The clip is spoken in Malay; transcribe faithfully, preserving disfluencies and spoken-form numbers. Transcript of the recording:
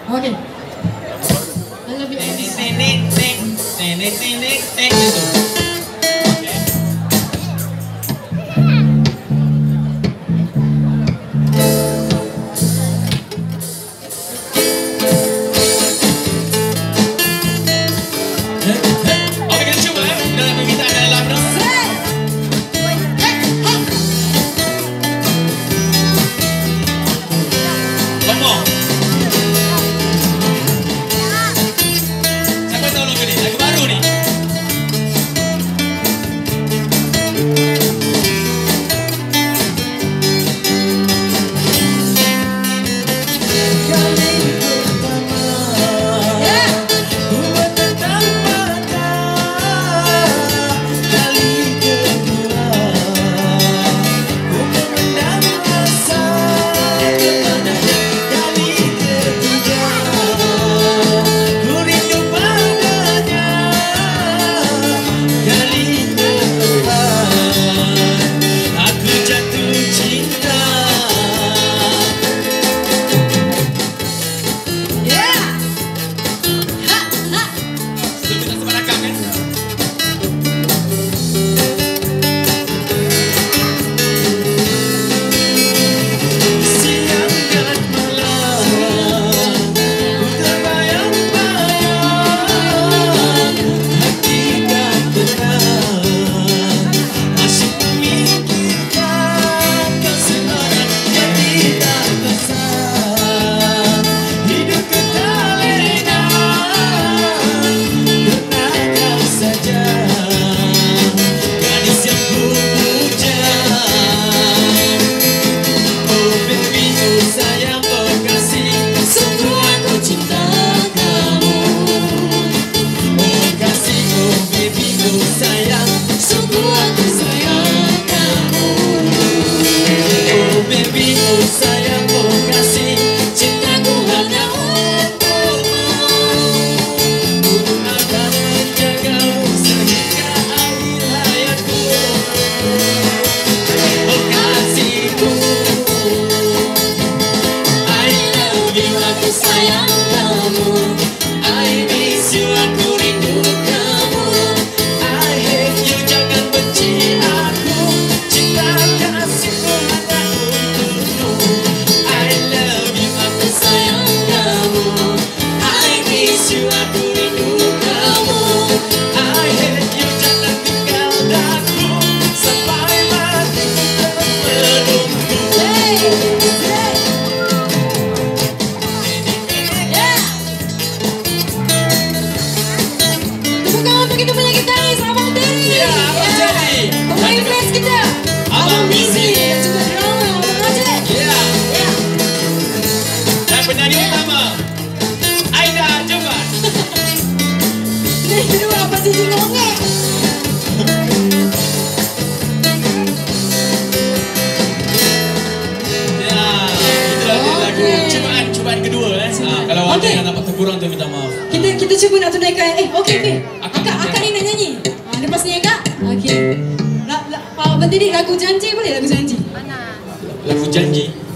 Oke. I love you. Nenek, nenek, nenek, nenek, nenek, gitu. Penyanyi utama Aida, coba. Ini apa sih ngomongnya? Ya, itu lagu lagu cobaan cobaan kedua eh. Nah, kalau ada yang dapat kurang tu minta maaf. Kita kita cuba nak tunaikan. Eh, okey okey. Akak akak ni nak nyanyi. Ah, lepas ni akak. Okey. Pak Bentini lagu janji boleh lagu janji? Mana? Lagu janji.